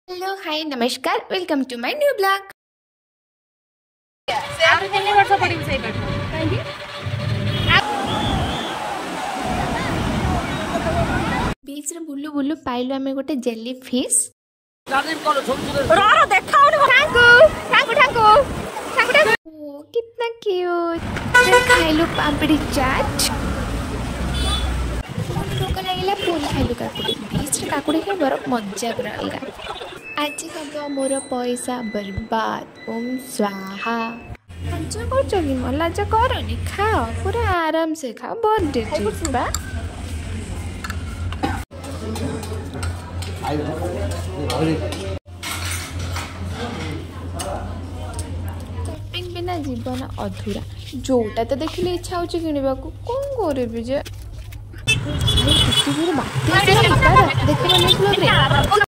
Hello hi नमस्कार welcome to my new blog. Beach रे बुल्लू बुल्लू पाइलु आमे गोटे जेलीफिश। कितना क्यूट। खाइलु पापड़ी चाट। भोक लगे फुल खाइलु काकुड़ी। बीच रे काकुड़ी खाइबार मजा पूरा अलग। आज सब मोर पैसा बर्बाद। ओम स्वाहा। लाज कर लाज करनी खाओ पूरा आराम से खाओ। बर्थडे ट्रिप बा। शॉपिंग बिना जीवन अधूरा। जोटा तो देखिले इच्छा हो किणवा को कौन करे जे।